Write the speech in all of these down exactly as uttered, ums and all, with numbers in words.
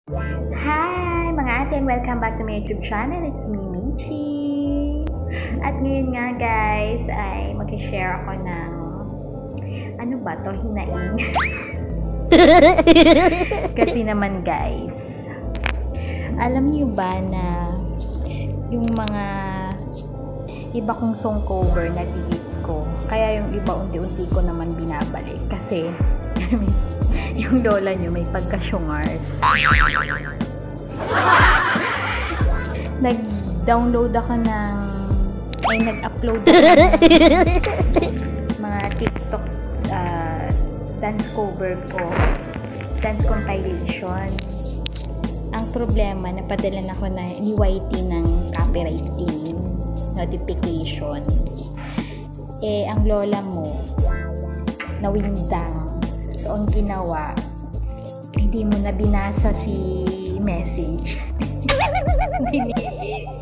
Hi mga ate and welcome back to my YouTube channel. It's me, Michi. At ngayon nga guys ay mag-share ako ng ano ba to, hinaing. Kasi naman guys, alam niyo ba na yung mga iba kong song cover na delete ko, kaya yung iba unti-unti ko naman binabalik kasi yung lola nyo may pagka-syungars. Nag-download ako ng ay nag-upload ako ng mga TikTok uh, dance cover ko, dance compilation. Ang problema, napadala na ako na ni Y T ng copyright claim notification. Eh, ang lola mo nawindang. So, ang ginawa, hindi mo na binasa si message. Diniit.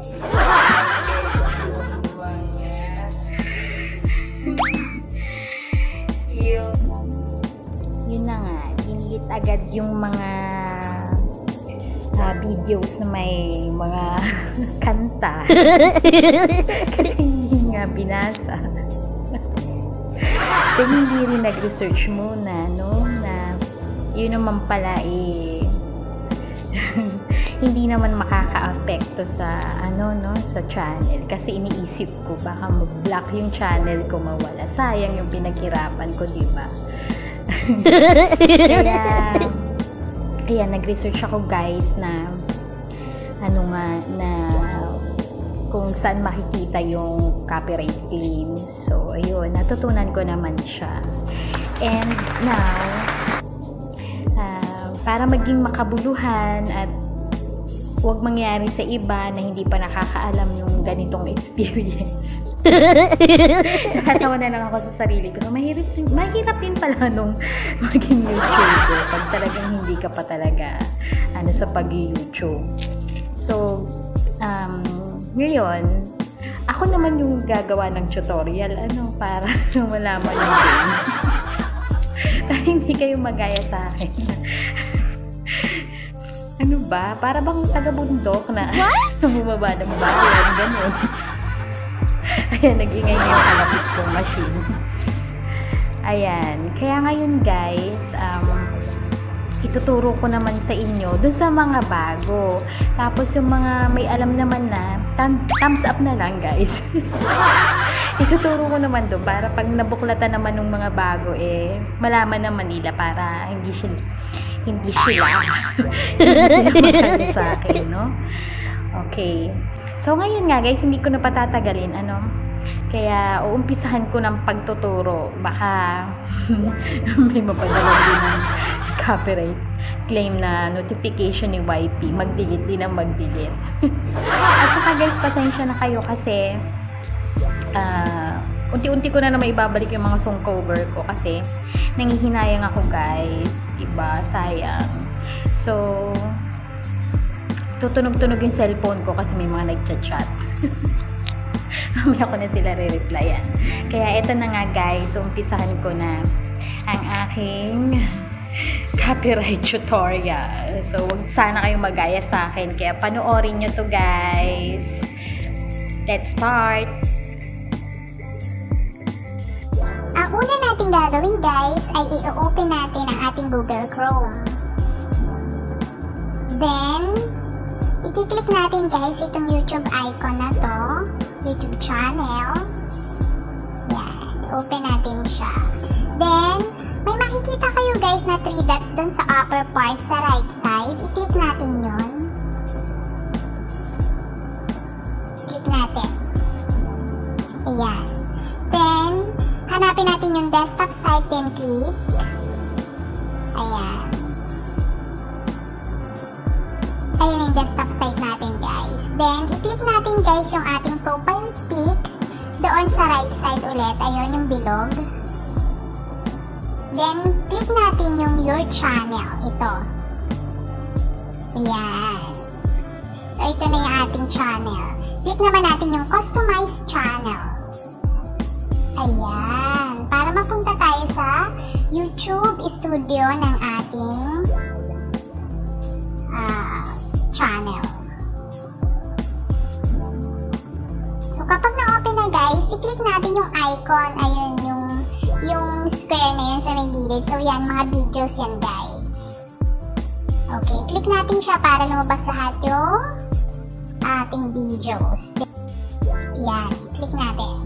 yun, yun na nga, diniit agad yung mga uh, videos na may mga kanta. Kasi hindi nga binasa. Kaya hindi rin nag-research muna, no? Na yun naman pala eh hindi naman makaka-apekto sa ano, no? Sa channel. Kasi iniisip ko baka mag-block yung channel ko, mawala. Sayang yung pinaghirapan ko, di ba? Kaya kaya nag-research ako guys na ano nga, na kung saan makikita yung copyright claim. So, ayun, natutunan ko naman siya. And now, uh, para maging makabuluhan at huwag mangyari sa iba na hindi pa nakakaalam yung ganitong experience. Nakatawa na lang ako sa sarili ko. So, mahirap, mahirap din pala nung maging YouTuber pag talagang hindi ka pa talaga ano, sa pag-YouTube. So, um, ngayon, ako naman yung gagawa ng tutorial, ano, para malaman nyo din. Para hindi kayo magaya sa akin. Ano ba? Para bang taga-bundok na bumaba ng bayan, ganun. Ayan, nag-ingay na yung kalapit kong machine. Ayan. Kaya ngayon, guys, um, ituturo ko naman sa inyo dun sa mga bago. Tapos yung mga may alam naman na, thumbs up na lang guys. Ituturo ko naman doon para pag nabuklatan naman ng mga bago eh, malaman naman nila para hindi sila hindi sila hindi sila mahal sa akin, no? Okay. So ngayon nga guys, hindi ko na patatagalin, ano? Kaya uumpisahan ko ng pagtuturo. Baka may mapadalang din ng copyright claim na notification ni Y P. Mag-delete din ang mag-delete. At saka guys, pasensya na kayo kasi uh, unti-unti ko na naman ibabalik yung mga song cover ko kasi nangihinayang ako guys. Diba? Sayang. So, tutunog-tunog yung cellphone ko kasi may mga nag-chat-chat. Mamaya ko na sila re-replyan. Kaya ito na nga guys, so umpisahan ko na ang aking copyright tutorial. So, wag sana kayong magaya sa akin. Kaya panoorin nyo to guys. Let's start! Ang una natin gagawin guys ay i-open natin ang ating Google Chrome. Then, i-click natin guys itong YouTube icon na to. YouTube channel. Yan. Open natin siya. Then, may makikita kayo guys na three dots dun sa upper part sa right side. I-click natin yun. Click natin. Ayan. Then, hanapin natin yung desktop site and click. Ayan. Ayan yung desktop site natin guys. Then, i-click natin guys yung ating profile pic doon sa right side ulit. Ayun yung bilog. Then, click natin yung your channel. Ito. Ayan. So, ito na yung ating channel. Click naman natin yung customize channel. Ayan. Para mapunta tayo sa YouTube Studio ng ating uh, channel. So, kapag na-open na guys, i-click natin yung icon. Ayun, yung, yung square na yun sa may gilid. So, yan, mga videos yan guys. Okay, click natin siya para lumabas lahat yung ating videos. Yan, click natin.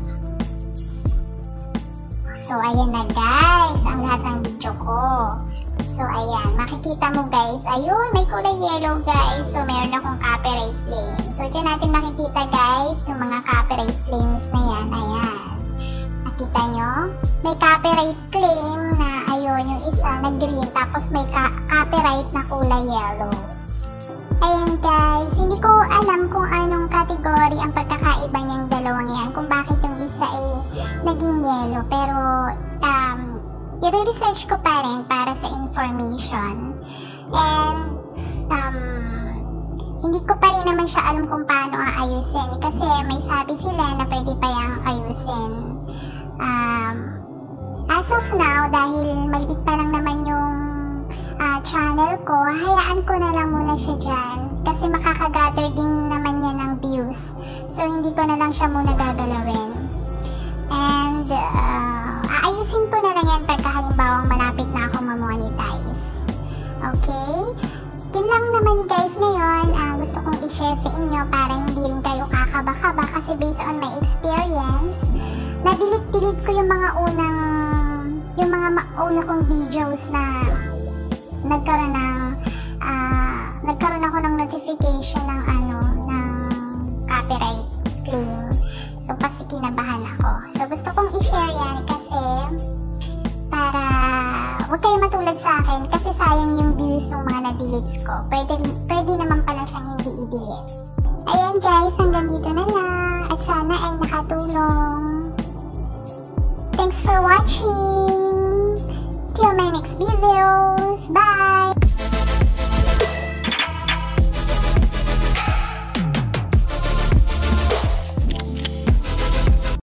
So, ayan na guys, ang lahat ng video ko. So, ayan, makikita mo guys, ayun, may kulay yellow guys. So, meron akong copyright claim. So, dyan natin makikita guys, yung mga copyright claims na yan, ayan. Nakita nyo? May copyright claim na, ayun, yung isa na green, tapos may copyright na kulay yellow. Ayan guys, hindi ko alam kung anong category ang pagkakaiba niyang dalawang yan, kung bakit yung isa ay naging yellow, pero um, i-research ko pa rin para sa information. And um, hindi ko pa rin naman siya alam kung paano aayusin, kasi may sabi sila na pwede pa yung ayusin. Um, as of now, dahil maliit pa lang naman yung uh, channel ko, hayaan ko na lang muna siya dyan kasi makakagather din naman yan ng views. So, hindi ko na lang siya muna gagalawin. And, uh, aayusin ko na lang yan pagka halimbawang malapit na ako ma-monetize. Okay? Yun lang naman guys ngayon. Uh, gusto kong i-share sa inyo para hindi rin kayo kakaba-kaba kasi based on my experience, nadilit-dilit ko yung mga unang yung mga una kong videos na nagkaroon ng uh, nagkaroon ako ng notification ng ano ng copyright claim. So kasi kinabahan ako. So gusto kong i-share yan kasi para huwag kayo matulad sa akin kasi sayang yung views ng mga na-deletes ko. Pwede, pwede naman pala siyang hindi i-delete. Ayan guys, hanggang dito na lang at sana ay nakatulong. Thanks for watching!